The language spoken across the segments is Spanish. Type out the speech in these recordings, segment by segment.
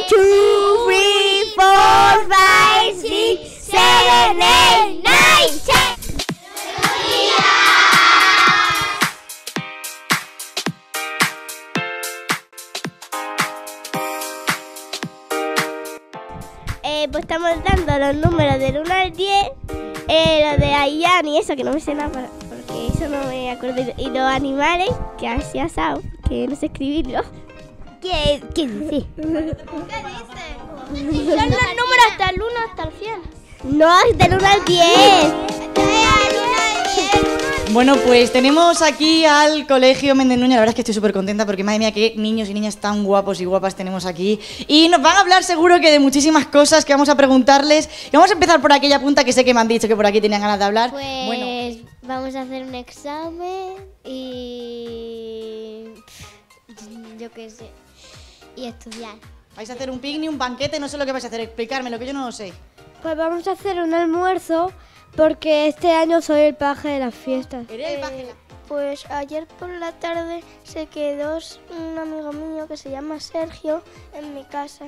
1, 2, 3, 4, 5, 6, 7, 8, 9, 10. Pues estamos dando los números del 1 al 10, lo de Ayan y eso, que no me sé nada, porque eso no me acuerdo. Y los animales, que así asado, que no sé escribirlo. ¿Qué dice? Son los números hasta el 1 hasta el 100. No, del 1 al 10. Bueno, pues tenemos aquí al Colegio Méndez Núñez. La verdad es que estoy súper contenta porque, madre mía, qué niños y niñas tan guapos y guapas tenemos aquí. Y nos van a hablar seguro que de muchísimas cosas que vamos a preguntarles. Y vamos a empezar por aquella punta que sé que me han dicho que por aquí tenían ganas de hablar. Pues bueno, vamos a hacer un examen y yo qué sé, y estudiar. vais a hacer un picnic, un banquete, no sé lo que vais a hacer. Explicarme lo que yo no lo sé. Pues vamos a hacer un almuerzo porque este año soy el paje de las fiestas. ¿Eres el paje? Pues ayer por la tarde se quedó un amigo mío que se llama Sergio en mi casa.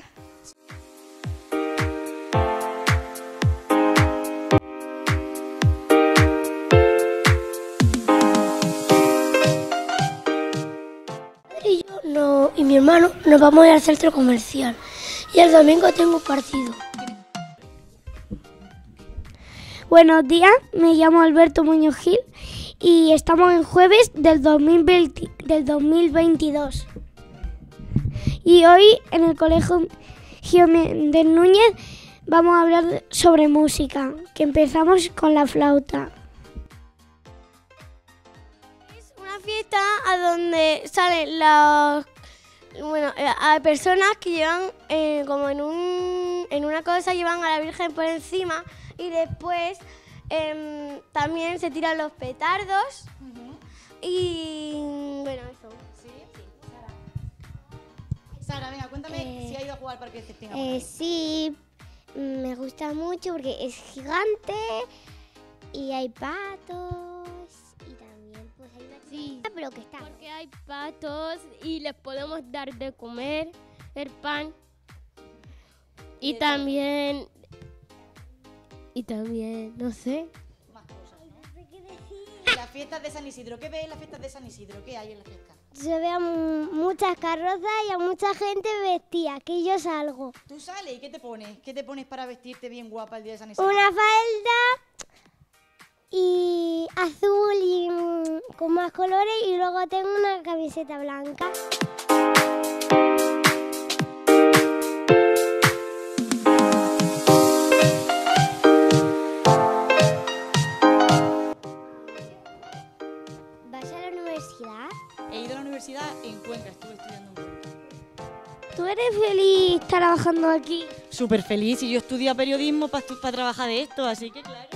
Y mi hermano nos vamos a ir al centro comercial y el domingo tengo un partido. Buenos días, me llamo Alberto Muñoz Gil y estamos en jueves del 2022. Y hoy en el Colegio Méndez Núñez vamos a hablar sobre música, que empezamos con la flauta. Es una fiesta a donde salen hay personas que llevan como en una cosa llevan a la Virgen por encima. Y después también se tiran los petardos. Y bueno, eso. ¿Sí? Sara, venga, cuéntame si ha ido a jugar al parque de Ceptina. Sí, me gusta mucho porque es gigante y hay patos y también pues hay una chica, pero que está. Porque hay patos y les podemos dar de comer, el pan. Y también, no sé. Más cosas, ¿no? Las fiestas de San Isidro. ¿Qué ves en las fiestas de San Isidro? ¿Qué hay en la fiesta? Se ve a muchas carrozas y a mucha gente vestida, que yo salgo. ¿Tú sales y qué te pones? ¿Qué te pones para vestirte bien guapa el día de San Isidro? Una falda y azul y con más colores y luego tengo una camiseta blanca. ¿Vas a la universidad? He ido a la universidad en Cuenca, estuve estudiando en Cuenca. ¿Tú eres feliz trabajando aquí? Súper feliz y yo estudio periodismo para trabajar de esto, así que claro.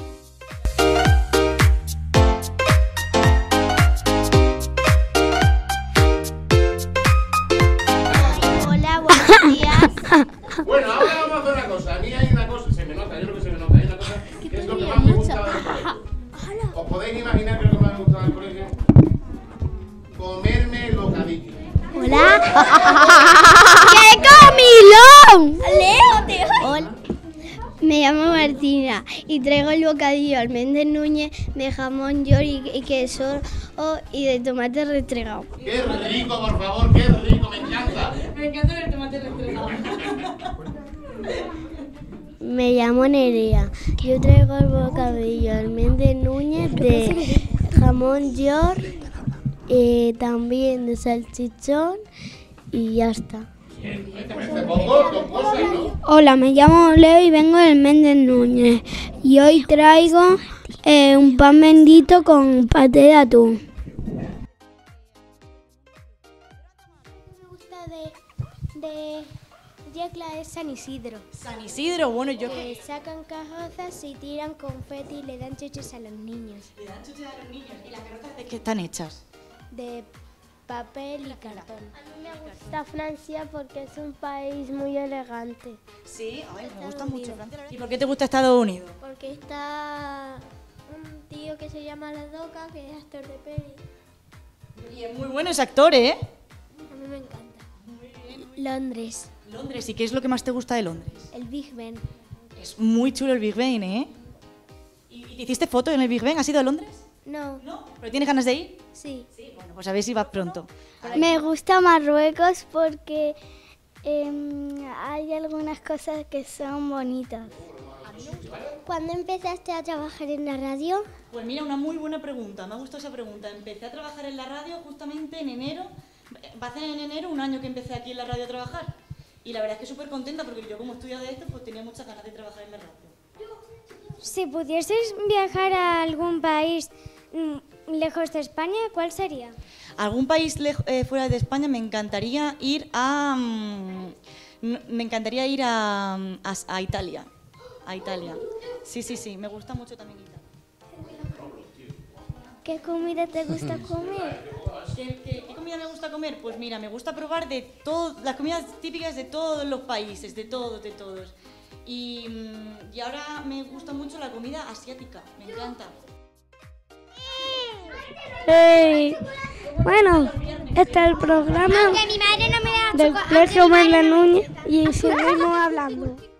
Hola, buenos días. Bueno, ahora vamos a hacer una cosa. A mí hay una cosa, se me nota, yo creo que se me nota. Hay una cosa que es lo que más me gusta del colegio. ¿Os podéis imaginar que es lo que más me gusta del colegio? Comerme el bocadillo. Hola. ¡Qué comilón! Hola. Me llamo Martina y traigo el bocadillo al Méndez Núñez de jamón york y queso y de tomate restregado. ¡Qué rico, por favor! ¡Qué rico! ¡Me encanta! Me encanta el tomate restregado. Me llamo Nerea. Yo traigo el bocadillo al Méndez Núñez de jamón york, también de salchichón y ya está. Me parece poco, dos cosas, ¿no? Hola, me llamo Leo y vengo del Méndez Núñez y hoy traigo un pan bendito con paté de atún. Me gusta de Yecla es San Isidro. San Isidro, bueno, yo... Que sacan carrozas y tiran confeti y le dan chuches a los niños. Le dan chuches a los niños. ¿Y las carrozas de qué están hechas? De papel y cartón. A mí me gusta Francia porque es un país muy elegante. Sí, ay, me gusta mucho Francia. ¿Y por qué te gusta Estados Unidos? Porque está un tío que se llama La Doca, que es actor de peli. Y es muy bueno ese actor, ¿eh? A mí me encanta. Londres. Londres, ¿y qué es lo que más te gusta de Londres? El Big Ben. Es muy chulo el Big Ben, ¿eh? ¿Y te hiciste foto en el Big Ben? ¿Has ido a Londres? No. ¿No? ¿Pero tienes ganas de ir? Sí. Sí, bueno, pues a ver si vas pronto. Me gusta Marruecos porque hay algunas cosas que son bonitas. ¿Cuándo empezaste a trabajar en la radio? Pues mira, una muy buena pregunta, me ha gustado esa pregunta. Empecé a trabajar en la radio justamente en enero. Va a ser en enero 1 año que empecé aquí en la radio a trabajar. Y la verdad es que súper contenta porque yo como estudiado de esto, pues tenía muchas ganas de trabajar en la radio. Si pudieses viajar a algún país lejos de España, ¿cuál sería? Algún país fuera de España me encantaría ir a... a Italia. A Italia. Sí, me gusta mucho también Italia. ¿Qué comida te gusta comer? ¿Qué comida me gusta comer? Pues mira, me gusta probar de todo, las comidas típicas de todos los países, de todos. Y ahora me gusta mucho la comida asiática, me encanta. Hey. Bueno, este es el programa del Colegio Méndez Núñez y seguimos hablando.